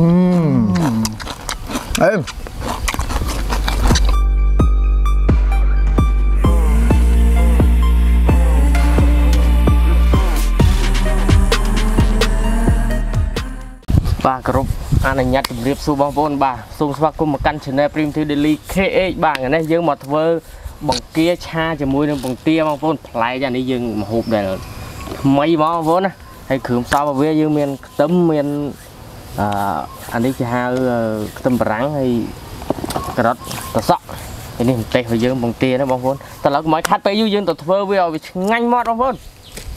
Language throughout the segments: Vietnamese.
Ê. Ba group anh này nhặt điệp su bong bồn ba sung spak cùng một căn channel prim thư daily KE ba ngày nay dương một vơ bằng kia cha cho mui bằng tia bong bồn lại ra đi dương một hộp này mấy bong vốn á hay khử sao mà về dương miền tấm miền anh đi cha tấm rắn hay cái đó tao sợ cái này tệ phải dương bằng tia nó bong vốn tao lấy máy khát tới dương tao vơ về nhanh mót bong vốn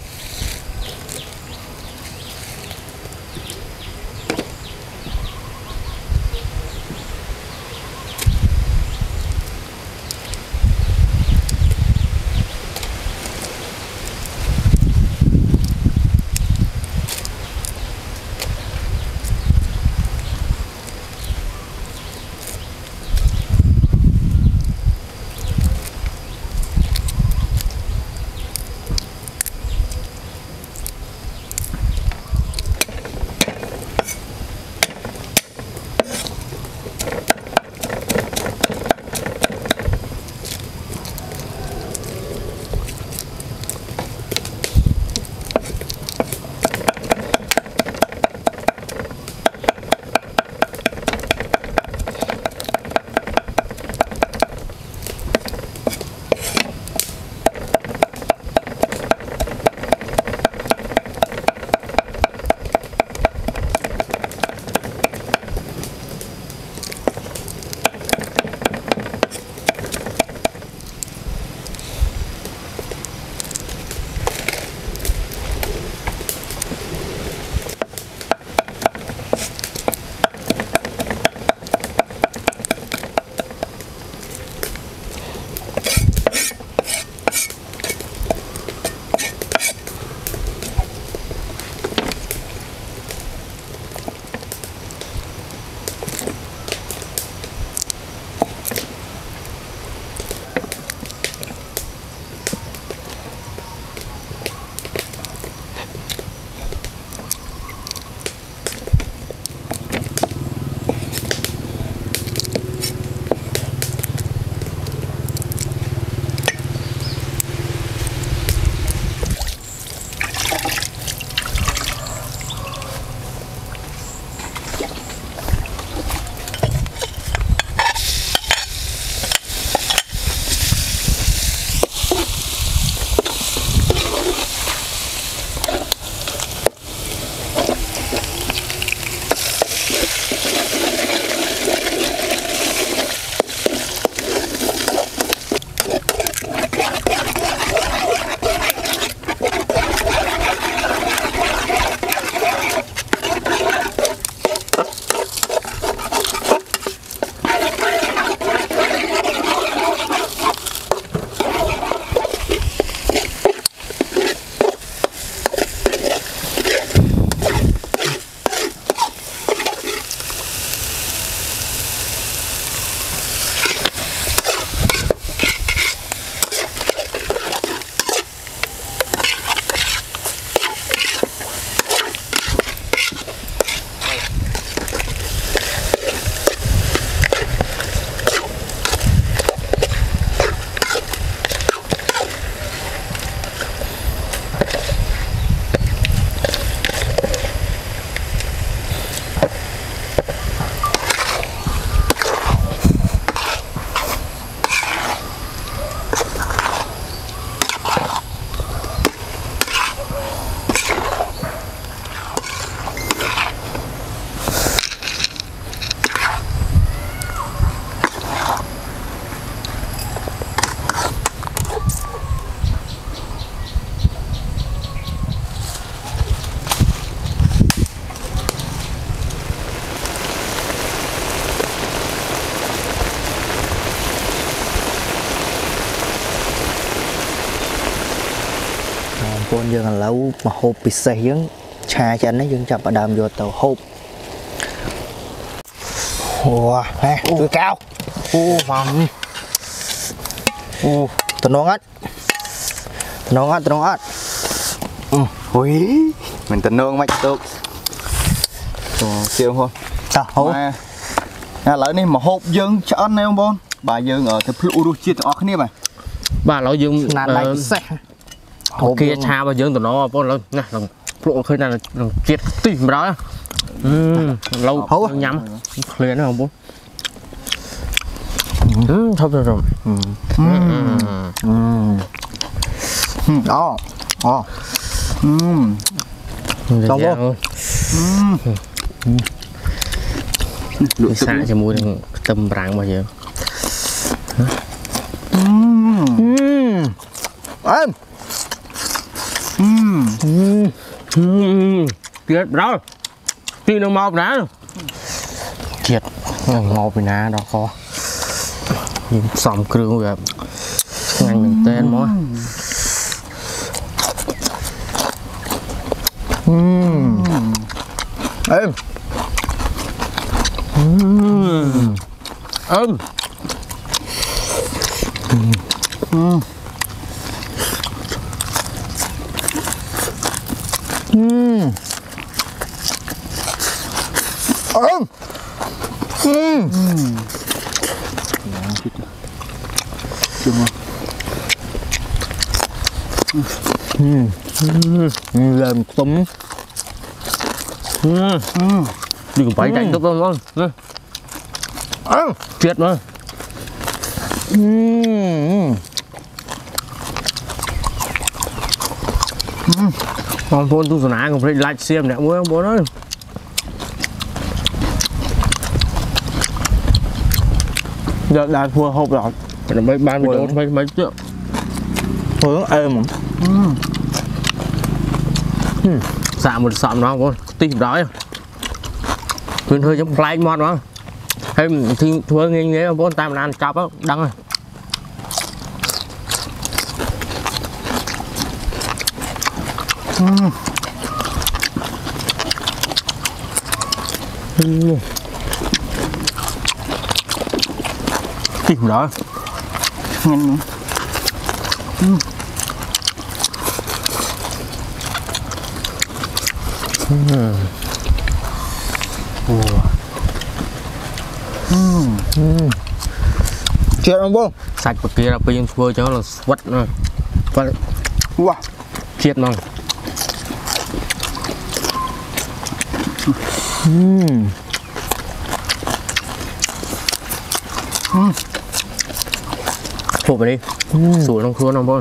Con dương là lâu mà hộp bị xây dưỡng trà chân ấy dương chập ở đàm vô tàu hộp. Wow, nè, tôi cao. Mầm. Tao ngon hết. Tao ngon hết. Ui, mình tao ngon mạch tốt. Siêu không? hố lại này mà hộp dương chọn này không bon bà dương ở cái flu chia ở cái này bà nói dương kia cha bà dương tụi nó bon lên nè flu khơi này là chết tìm đó lâu nhắm liền không bố thôi rồi đó xong luôn xả cho mùi tâm rạng bao giờ chết đó đi đâu mau nè chết ngọt vì nè đó khó nhìn xòm cương rồi ngành mình tên mó em làm tôm đừng phải đánh tốt không chết mà con phun tu sửa nãy còn phải lại xem nè mua bố đó giờ đã thua hộp rồi mấy ban mấy triệu hướng êm xạ một sọm nó con tìm đó mình hơi giống fly mod đó hay thì thua nghe nghe bốn tay mình ăn chọc á đắng rồi tìm đó nhanh chuyện không bông sạch bậc kia là pin phơi cho nó là vắt rồi wow chết mà phục vào đi sủi trong khuôn không bông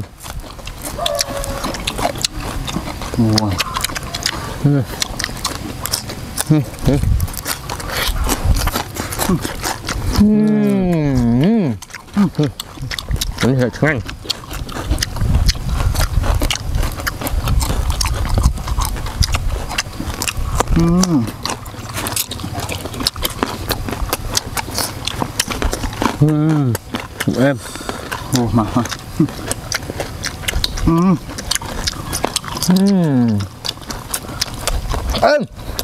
Ini hơi ngon. Em. Ồ mà. Em.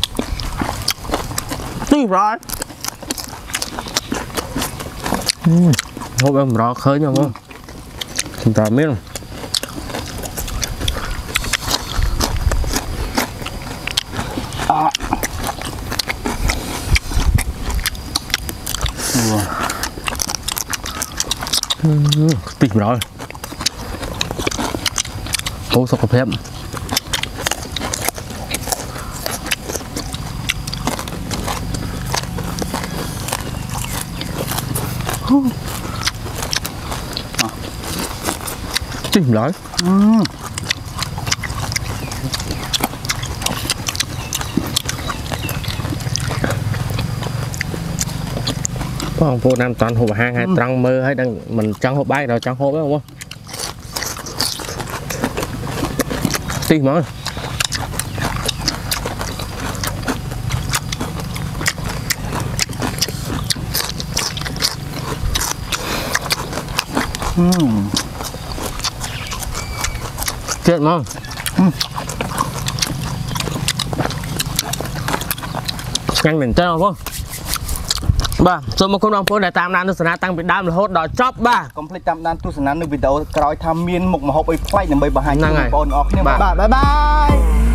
Đi rồi. Hộp em rõ khơi nhau không? Chúng ta biết không? Tìm rồi. Ô sao có phép. Tìm lại. Con vô nam toàn hộp hang hay trăng mơ hay đang mình trăng hộp bay rồi trăng hộp đấy không? Tìm mà. Chết mà. Nhanh mình chơi không? Ba, số một con ông phố để tam nan tu tăng bị đam là hốt đỏ chóp ba. Complete tam nan tu sanh nước video cõi tham miên một mà hộp ấy play làm bay bà hai. Năng này. Bye bye.